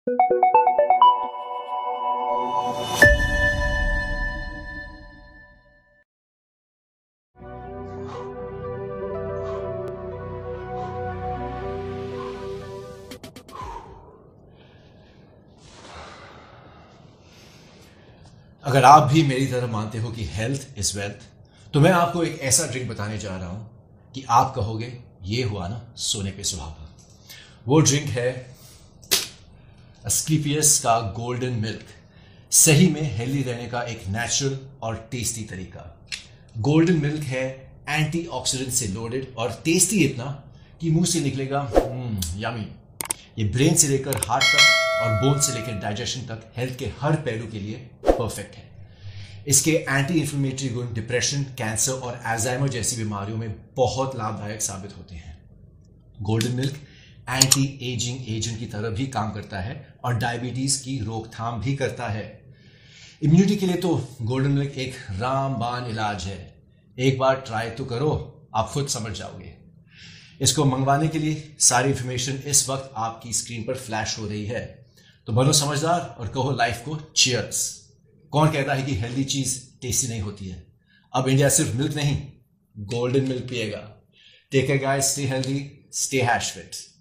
अगर आप भी मेरी तरह मानते हो कि हेल्थ इज वेल्थ, तो मैं आपको एक ऐसा ड्रिंक बताने जा रहा हूं कि आप कहोगे ये हुआ ना सोने पे सुहागा। वो ड्रिंक है एस्क्लेपियस का गोल्डन मिल्क। सही में हेल्दी रहने का एक नेचुरल और टेस्टी तरीका। गोल्डन मिल्क है एंटीऑक्सीडेंट से लोडेड और टेस्टी इतना कि मुंह से निकलेगा यमी। ये ब्रेन से लेकर हार्ट तक और बोन से लेकर डाइजेशन तक हेल्थ के हर पहलू के लिए परफेक्ट है। इसके एंटी इंफ्लेमेटरी गुण डिप्रेशन, कैंसर और अल्जाइमर जैसी बीमारियों में बहुत लाभदायक साबित होते हैं। Golden milk anti ageing agent की तरह भी काम करता है और डायबिटीज की रोकथाम भी करता है। इम्यूनिटी के लिए तो गोल्डन मिल्क एक रामबाण इलाज है। एक बार ट्राई तो करो, आप खुद समझ जाओगे। इसको मंगवाने के लिए सारी इंफॉर्मेशन इस वक्त आपकी स्क्रीन पर फ्लैश हो रही है। तो बनो समझदार और कहो लाइफ को चीयर्स। कौन कहता है कि हेल्दी चीज टेस्टी नहीं होती है? अब इंडिया सिर्फ मिल्क नहीं, गोल्डन मिल्क पिएगा। Take care guys, stay healthy, stay hash fit.